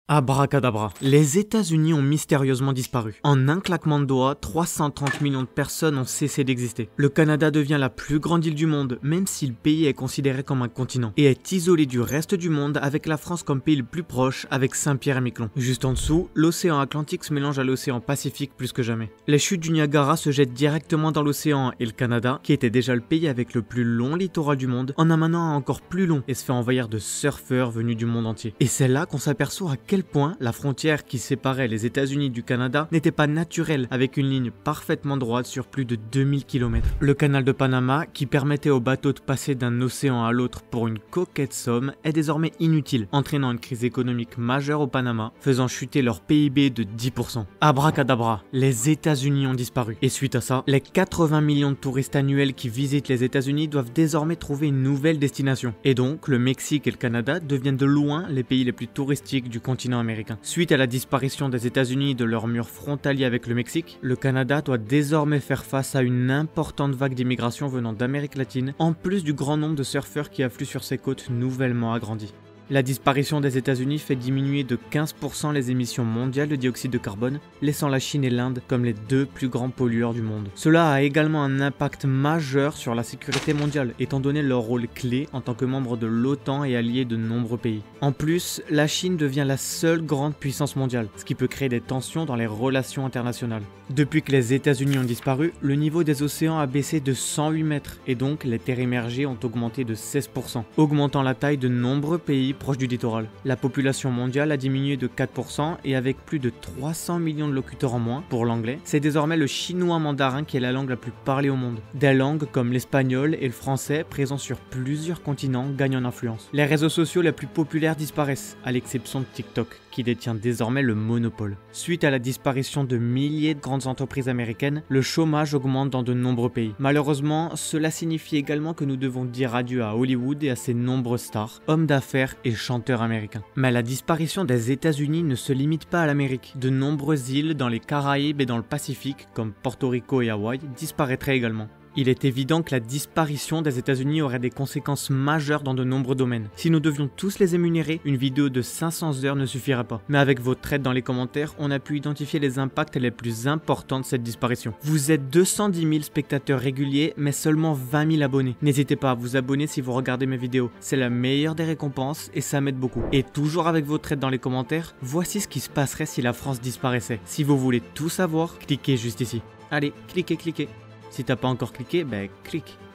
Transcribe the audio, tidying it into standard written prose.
Abracadabra. Les États-Unis ont mystérieusement disparu. En un claquement de doigts, 330 millions de personnes ont cessé d'exister. Le Canada devient la plus grande île du monde, même si le pays est considéré comme un continent, et est isolé du reste du monde avec la France comme pays le plus proche avec Saint-Pierre-et-Miquelon. Juste en dessous, l'océan Atlantique se mélange à l'océan Pacifique plus que jamais. Les chutes du Niagara se jettent directement dans l'océan et le Canada, qui était déjà le pays avec le plus long littoral du monde, en a maintenant un encore plus long et se fait envahir de surfeurs venus du monde entier. Et c'est là qu'on s'aperçoit à quel point la frontière qui séparait les États-Unis du Canada n'était pas naturelle, avec une ligne parfaitement droite sur plus de 2000 km. Le canal de Panama, qui permettait aux bateaux de passer d'un océan à l'autre pour une coquette somme, est désormais inutile, entraînant une crise économique majeure au Panama, faisant chuter leur PIB de 10%. Abracadabra, les États-Unis ont disparu. Et suite à ça, les 80 millions de touristes annuels qui visitent les États-Unis doivent désormais trouver une nouvelle destination. Et donc, le Mexique et le Canada deviennent de loin les pays les plus touristiques du continent américain. Suite à la disparition des États-Unis de leur mur frontalier avec le Mexique, le Canada doit désormais faire face à une importante vague d'immigration venant d'Amérique latine, en plus du grand nombre de surfeurs qui affluent sur ses côtes nouvellement agrandies. La disparition des États-Unis fait diminuer de 15% les émissions mondiales de dioxyde de carbone, laissant la Chine et l'Inde comme les deux plus grands pollueurs du monde. Cela a également un impact majeur sur la sécurité mondiale, étant donné leur rôle clé en tant que membre de l'OTAN et allié de nombreux pays. En plus, la Chine devient la seule grande puissance mondiale, ce qui peut créer des tensions dans les relations internationales. Depuis que les États-Unis ont disparu, le niveau des océans a baissé de 108 mètres, et donc les terres immergées ont augmenté de 16%, augmentant la taille de nombreux pays proche du littoral. La population mondiale a diminué de 4% et avec plus de 300 millions de locuteurs en moins pour l'anglais, c'est désormais le chinois mandarin qui est la langue la plus parlée au monde. Des langues comme l'espagnol et le français, présents sur plusieurs continents, gagnent en influence. Les réseaux sociaux les plus populaires disparaissent, à l'exception de TikTok, qui détient désormais le monopole. Suite à la disparition de milliers de grandes entreprises américaines, le chômage augmente dans de nombreux pays. Malheureusement, cela signifie également que nous devons dire adieu à Hollywood et à ses nombreuses stars, hommes d'affaires et chanteurs américains. Mais la disparition des États-Unis ne se limite pas à l'Amérique. De nombreuses îles dans les Caraïbes et dans le Pacifique, comme Porto Rico et Hawaï, disparaîtraient également. Il est évident que la disparition des États-Unis aurait des conséquences majeures dans de nombreux domaines. Si nous devions tous les énumérer, une vidéo de 500 heures ne suffirait pas. Mais avec vos trades dans les commentaires, on a pu identifier les impacts les plus importants de cette disparition. Vous êtes 210 000 spectateurs réguliers, mais seulement 20 000 abonnés. N'hésitez pas à vous abonner si vous regardez mes vidéos. C'est la meilleure des récompenses et ça m'aide beaucoup. Et toujours avec vos trades dans les commentaires, voici ce qui se passerait si la France disparaissait. Si vous voulez tout savoir, cliquez juste ici. Allez, cliquez. Si t'as pas encore cliqué, clique.